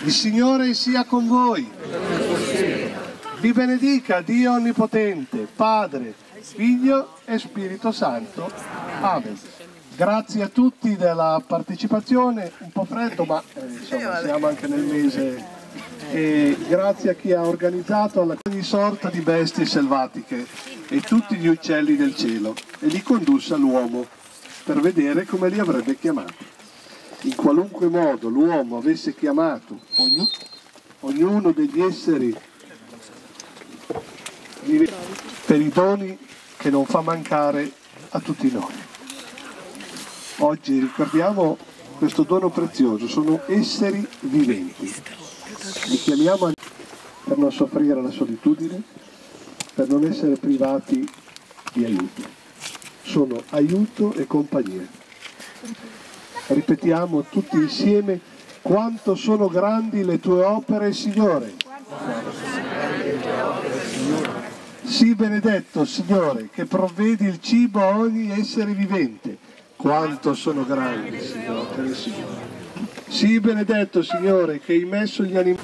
Il Signore sia con voi. Vi benedica Dio Onnipotente, Padre, Figlio e Spirito Santo. Amen. Grazie a tutti della partecipazione, un po' freddo ma insomma siamo anche nel mese, e grazie a chi ha organizzato ogni sorta di bestie selvatiche e tutti gli uccelli del cielo e li condusse all'uomo per vedere come li avrebbe chiamati. In qualunque modo l'uomo avesse chiamato ognuno degli esseri per i doni che non fa mancare a tutti noi. Oggi ricordiamo questo dono prezioso, sono esseri viventi. Li chiamiamo per non soffrire la solitudine, per non essere privati di aiuto. Sono aiuto e compagnia. Ripetiamo tutti insieme: quanto sono grandi le tue opere, Signore. Sii benedetto, Signore, che provvedi il cibo a ogni essere vivente. Quanto sono grandi, Signore. Sii benedetto, Signore, che hai messo gli animali.